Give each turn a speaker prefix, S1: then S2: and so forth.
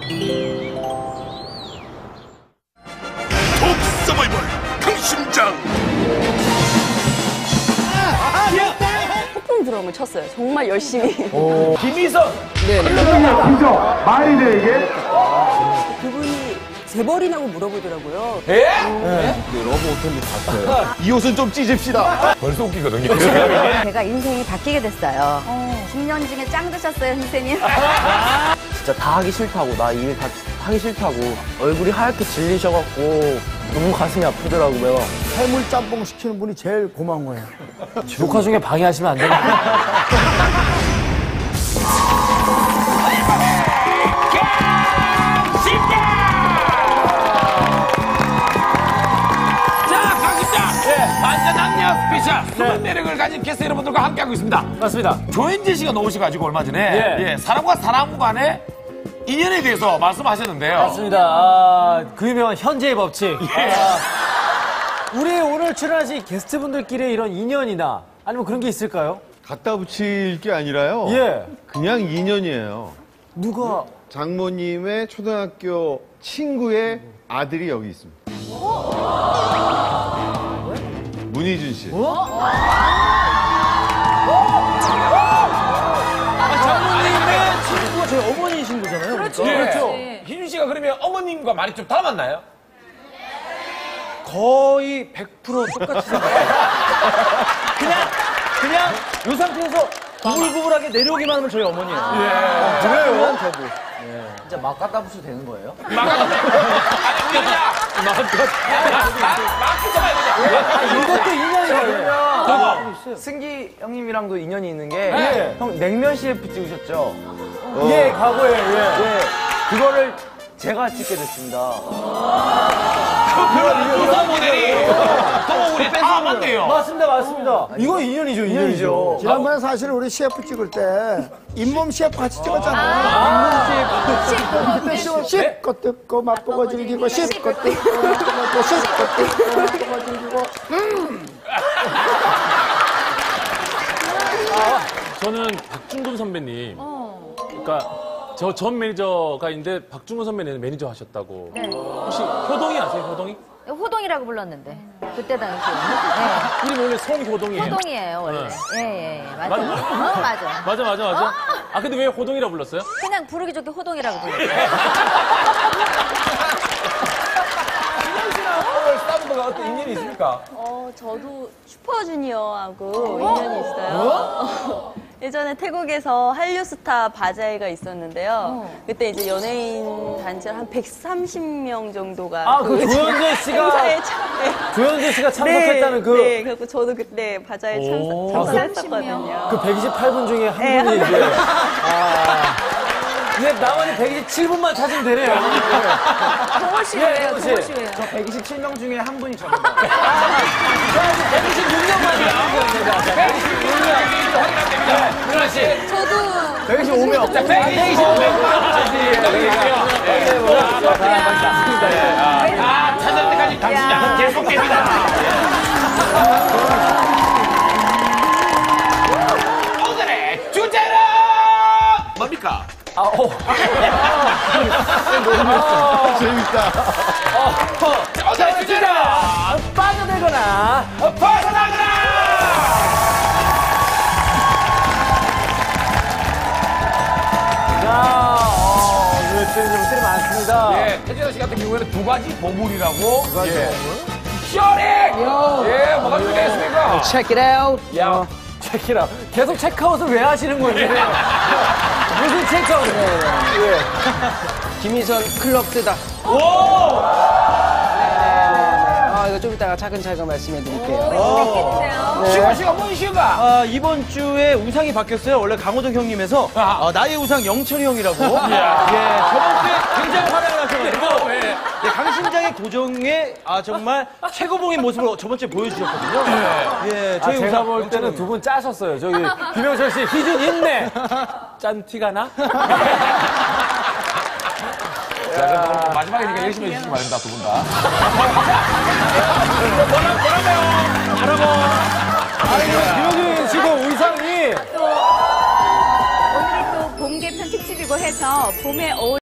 S1: 톱 서바이벌 강심장.
S2: 폭풍 드럼을 쳤어요. 정말 열심히.
S3: 김희선.
S2: 네.
S4: 진짜 말이 돼 이게?
S2: 그분이 재벌이냐고 물어보더라고요.
S3: 예?
S4: 이 옷은 좀 찢읍시다.
S3: 벌써 웃기거든요.
S5: 제가 인생이 바뀌게 됐어요. 10년 중에 짱 드셨어요, 선생님.
S6: 진짜 다 하기 싫다고, 나 일 다 하기 싫다고. 얼굴이 하얗게 질리셔갖고 너무 가슴이 아프더라고, 매워.
S4: 해물 짬뽕 시키는 분이 제일 고마운 거예요.
S7: 녹화 중에 방해하시면 안 됩니다.
S3: 반전학력 스페셜 숨은 매력을 가진 게스트 여러분들과 함께하고 있습니다.
S7: 맞습니다.
S3: 조현진 씨가 나오셔가지고 얼마 전에 사람과 사람 간의 인연에 대해서 말씀하셨는데요.
S7: 맞습니다. 그 유명한 현재의 법칙. 우리 오늘 출연하신 게스트분들끼리 이런 인연이나 아니면 그런 게 있을까요?
S8: 갖다 붙일 게 아니라요.
S7: 예.
S8: 그냥 인연이에요.
S7: 누가?
S8: 장모님의 초등학교 친구의 아들이 여기 있습니다. 문희준 씨.
S7: 장모님의 친구가 저희 어머니이신 거잖아요.
S3: 그렇죠. 희준 씨가 그러면 어머님과 많이 좀 닮았나요?
S7: 거의 100% 똑같이 생겼어요. 그냥 이 상태에서 구불구불하게 내려오기만 하면 저희 어머니예요.
S6: 그래요? 저도. 진짜 막 갖다 붙여도 되는 거예요?
S7: 이것도 인연이에요.
S6: 승기 형님이랑도 인연이 있는 게, 형 냉면 CF 찍으셨죠?
S7: 예, 과거에,
S6: 예. 그거를 제가 찍게 됐습니다.
S3: 조선 모델이 또 우리 다 맞네요.
S7: 맞습니다. 이거 인연이죠.
S4: 지난번에 사실 우리 CF 찍을 때 잇몸 CF 같이 찍었잖아요. 잇몸 CF. 씹고 뜯고 맛보고 즐기고 씹고 뜯고 맛보고 씹고 뜯고 맛보고 즐기고.
S9: 저는 박중근 선배님. 그러니까 저 전 매니저가 있는데 박중근 선배님 매니저 하셨다고.
S5: 네.
S9: 혹시 효동이 아세요? 효동이?
S5: 호동이라고 불렀는데. 그때 당시에.
S9: 이름이 원래 성이 효동이에요.
S5: 호동이에요, 원래. 예. 맞아.
S9: 맞아. 맞아. 아 근데 왜 호동이라고 불렀어요?
S5: 그냥 부르기 좋게 호동이라고 불렀어요.
S3: 스타분들과 어떤 인연이 있습니까?
S2: 저도 슈퍼주니어하고 인연이 있어요. 예전에 태국에서 한류스타 바자회가 있었는데요. 그때 이제 연예인 단체 한 130명 정도가
S7: 그 조현진 씨가 조현진 씨가 참석했다는 그
S2: 네, 그래서 저도 그때 바자회 참석했었거든요.
S7: 그 128분 중에 한 분이 이제 이제 나머지 127분만 찾으면 되네요.
S5: 동호씨예요, 동호씨예요.
S6: 저 127명 중에 한 분이 저입니다.
S7: 126년만이요.
S3: 126명 확인합니다. 누나 씨.
S5: 저도
S6: 125명.
S3: 125명. 찾을 때까지 당신이 안 계속됩니다. 오늘의 주제는 뭡니까?
S8: 재밌다.
S3: 오늘의 주제는
S7: 빠져들거나
S3: 벗어나거나!
S7: 것들이 많습니다.
S3: 예, 태진아 씨 같은 경우에는 두 가지 보물이라고. 두 가지 보물? 쇼링! 예, 뭐가 준비되어 있습니까?
S6: Check it out.
S3: 야,
S7: 체크라. 계속 체크아웃을 왜 하시는 건지. 무슨 체크아웃을 해요?
S6: 김희선 클럽 뜨다.
S3: 오!
S6: 이거 좀 이따가 차근차근 말씀해 드릴게요.
S3: 시가 씨가 뭔 시가?
S6: 이번 주에 우상이 바뀌었어요. 원래 강호동 형님에서 나의 우상 영철이 형이라고. 저번 주에 굉장히 활약을 하셔가지고
S3: 왜?
S6: 강심장의 고정에 정말 최고봉의 모습을 저번 주에 보여주셨거든요.
S7: 제가 볼 때는 두 분 짜셨어요. 저기 김영철 씨, 희준 있네. 짠 티가 나?
S3: 자, 마지막이니까 열심히 해주시기 바랍니다, 두 분 다.
S7: 김영준 지금 의상이
S5: 오늘이 또 봄 개편 특집이고 해서 봄에 어울리는